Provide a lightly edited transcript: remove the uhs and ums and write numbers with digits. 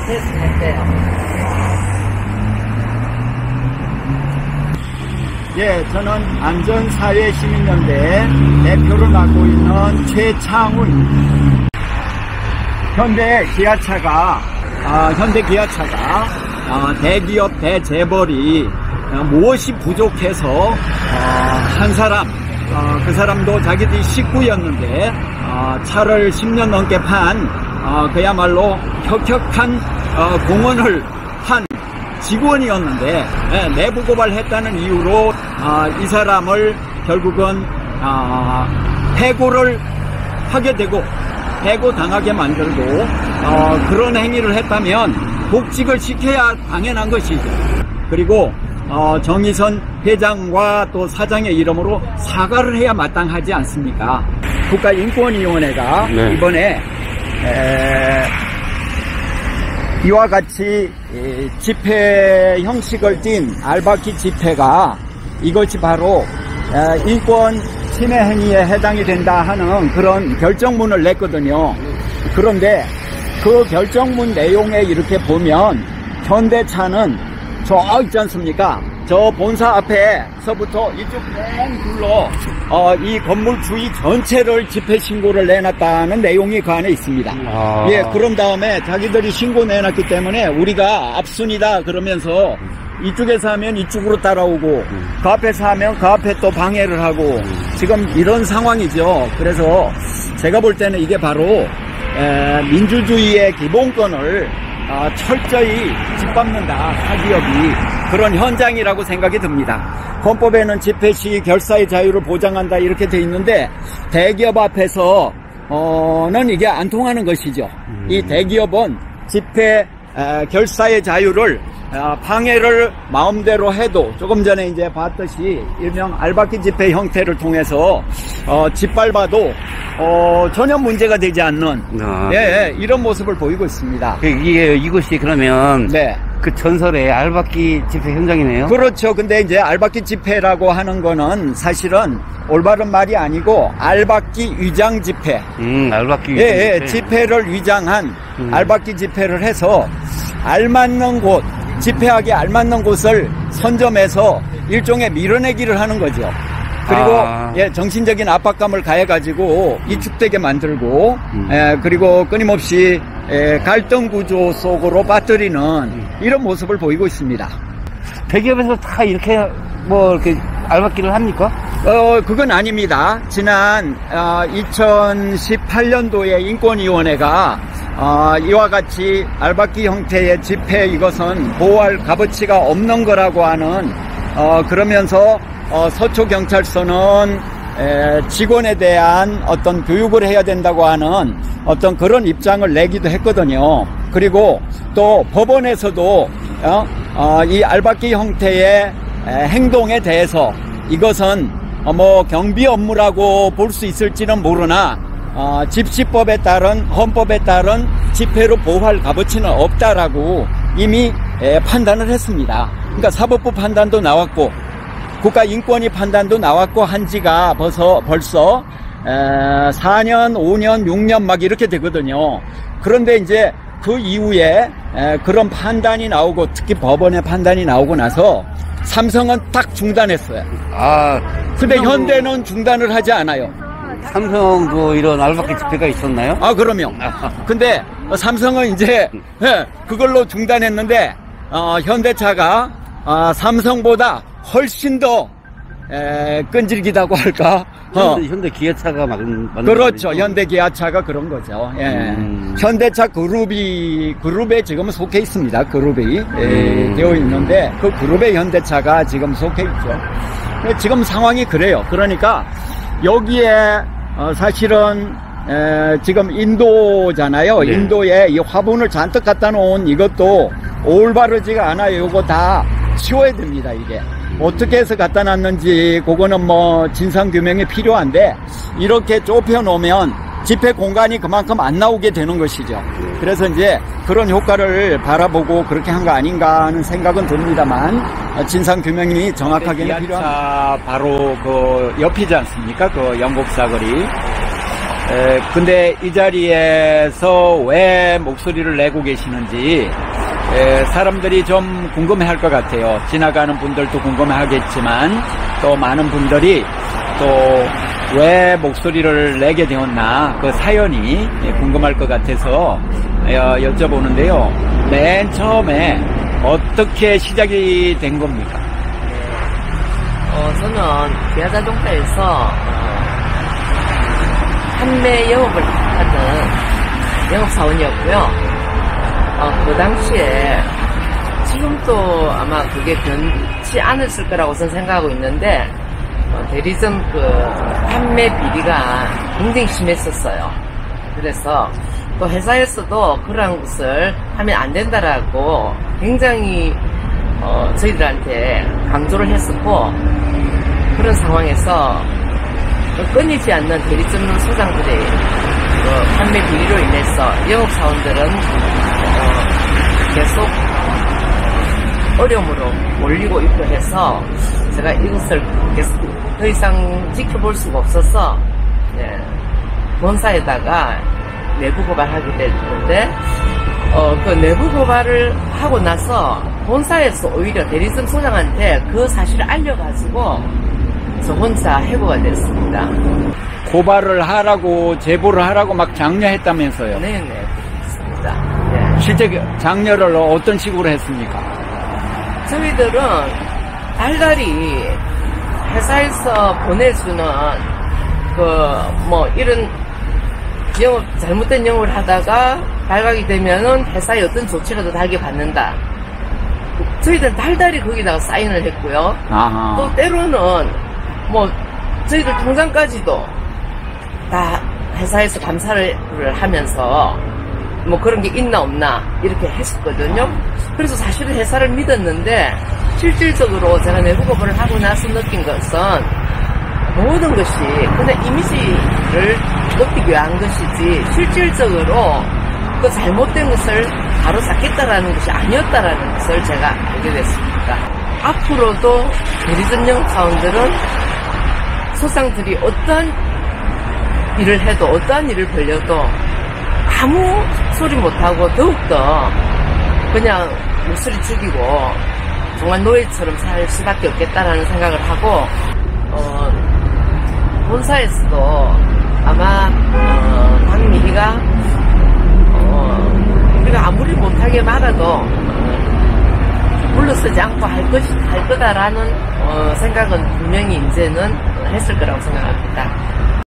됐는데요. 예, 저는 안전사회시민연대 대표를 맡고 있는 최창훈. 현대 기아차가 대기업 대재벌이 무엇이 부족해서 한 사람, 그 사람도 자기들이 식구였는데 차를 10년 넘게 판 그야말로 혁혁한 공헌을 한 직원이었는데 내부 고발했다는 이유로 이 사람을 결국은 해고를 하게 되고 해고당하게 만들고 그런 행위를 했다면 복직을 시켜야 당연한 것이죠. 그리고 정의선 회장과 또 사장의 이름으로 사과를 해야 마땅하지 않습니까? 국가인권위원회가 네. 이번에 이와 같이 집회 형식을 띤 알바키 집회가 이것이 바로 인권 침해 행위에 해당이 된다 하는 그런 결정문을 냈거든요. 그런데 그 결정문 내용에 이렇게 보면 현대차는 저 있지 않습니까? 저 본사 앞에서부터 이쪽 뺑 둘러 이 건물 주위 전체를 집회 신고를 내놨다는 내용이 그 안에 있습니다. 예, 그런 다음에 자기들이 신고 내놨기 때문에 우리가 앞순이다 그러면서 이쪽에서 하면 이쪽으로 따라오고 그 앞에서 하면 그 앞에 또 방해를 하고 지금 이런 상황이죠. 그래서 제가 볼 때는 이게 바로 민주주의의 기본권을 철저히 짓밟는다, 사기업이. 그런 현장이라고 생각이 듭니다. 헌법에는 집회 시 결사의 자유를 보장한다 이렇게 돼 있는데 대기업 앞에서는 이게 안 통하는 것이죠. 이 대기업은 집회 결사의 자유를 방해를 마음대로 해도 조금 전에 이제 봤듯이 일명 알바키 집회 형태를 통해서 짓밟아도 전혀 문제가 되지 않는 예, 이런 모습을 보이고 있습니다. 이곳이 그러면 네. 그 전설의 알바키 집회 현장이네요? 그렇죠. 근데 이제 알바키 집회라고 하는 거는 사실은 올바른 말이 아니고 알바키 위장 집회. 알바키 위장 예, 집회. 집회를 위장한 알바키 집회를 해서 알맞는 곳, 집회하기 알맞는 곳을 선점해서 일종의 밀어내기를 하는 거죠. 그리고 예, 정신적인 압박감을 가해가지고 위축되게 만들고 그리고 끊임없이 갈등 구조 속으로 빠뜨리는 이런 모습을 보이고 있습니다. 대기업에서 다 이렇게 이렇게 알바끼를 합니까? 그건 아닙니다. 지난 2018년도에 인권위원회가 이와 같이 알바끼 형태의 집회 이것은 보호할 값어치가 없는 거라고 하는 그러면서 서초경찰서는 직원에 대한 어떤 교육을 해야 된다고 하는 어떤 그런 입장을 내기도 했거든요. 그리고 또 법원에서도 이 알바끼 형태의 행동에 대해서 이것은 경비 업무라고 볼 수 있을지는 모르나 집시법에 따른 헌법에 따른 집회로 보호할 값어치는 없다라고 이미 판단을 했습니다. 그러니까 사법부 판단도 나왔고 국가인권위 판단도 나왔고 한 지가 벌써 4년, 5년, 6년 막 이렇게 되거든요. 그런데 이제 그 이후에 그런 판단이 나오고 특히 법원의 판단이 나오고 나서 삼성은 딱 중단했어요. 근데 현대는 중단을 하지 않아요. 삼성도 이런 알바끼 집회가 있었나요? 그럼요. 근데 삼성은 이제 그걸로 중단했는데 현대차가 삼성보다 훨씬 더 끈질기다고 할까? 현대 기아차가 만든 그렇죠. 거죠? 현대 기아차가 그런 거죠. 예. 현대차 그룹에 지금 속해 있습니다. 그룹이 되어 있는데 그 그룹에 현대차가 지금 속해 있죠. 지금 상황이 그래요. 그러니까 여기에 사실은 지금 인도잖아요. 네. 인도에 이 화분을 잔뜩 갖다 놓은 이것도 올바르지가 않아요. 이거 다 치워야 됩니다. 이게 어떻게 해서 갖다 놨는지 그거는 진상규명이 필요한데 이렇게 좁혀 놓으면 집회 공간이 그만큼 안 나오게 되는 것이죠. 그래서 이제 그런 효과를 바라보고 그렇게 한 거 아닌가 하는 생각은 듭니다만 진상규명이 정확하게는 필요합니다. 바로 그 옆이지 않습니까? 그 영국 사거리. 근데 이 자리에서 왜 목소리를 내고 계시는지 사람들이 좀 궁금해 할 것 같아요. 지나가는 분들도 궁금해 하겠지만 또 많은 분들이 또 왜 목소리를 내게 되었나 그 사연이 궁금할 것 같아서 여쭤보는데요. 맨 처음에 어떻게 시작이 된 겁니까? 저는 기아자동차에서 판매 영업을 하는 영업사원이었고요. 그 당시에 지금도 아마 그게 변치 않았을 거라고 저는 생각하고 있는데 대리점 그 판매 비리가 굉장히 심했었어요. 그래서 또 회사에서도 그런 것을 하면 안 된다라고 굉장히 저희들한테 강조를 했었고, 그런 상황에서 끊이지 않는 대리점 소장들의 판매 비리로 인해서 영업사원들은 계속 어려움으로 몰리고 있고 해서 제가 이것을 계속 더 이상 지켜볼 수가 없어서 본사에다가 내부 고발하게 됐는데 그 내부 고발을 하고 나서 본사에서 오히려 대리점 소장한테 그 사실을 알려가지고 저 혼자 해고가 됐습니다. 고발을 하라고 제보를 하라고 막 장려했다면서요? 네네, 그렇습니다. 네. 실제 장려를 어떤 식으로 했습니까? 저희들은 달달이 회사에서 보내주는 이런 잘못된 영업을 하다가 발각이 되면은 회사에 어떤 조치라도 달게 받는다. 저희들은 달달이 거기다가 사인을 했고요. 아하. 또 때로는 저희들 통장까지도 다 회사에서 감사를 하면서 그런 게 있나 없나 이렇게 했었거든요. 그래서 사실은 회사를 믿었는데 실질적으로 제가 내부 고발을 하고 나서 느낀 것은 모든 것이 그냥 이미지를 높이기 위한 것이지 실질적으로 그 잘못된 것을 바로 잡겠다라는 것이 아니었다라는 것을 제가 알게 됐습니다. 앞으로도 대리점 영업사원들은 소장들이 어떠한 일을 해도 어떠한 일을 벌려도 아무 소리 못하고 더욱더 그냥 목소리 죽이고 정말 노예처럼 살 수밖에 없겠다라는 생각을 하고 본사에서도 아마 박미희가 우리가 아무리 못하게 말아도 물러서지 않고 할 거다라는 생각은 분명히 이제는 했을 거라고 생각합니다.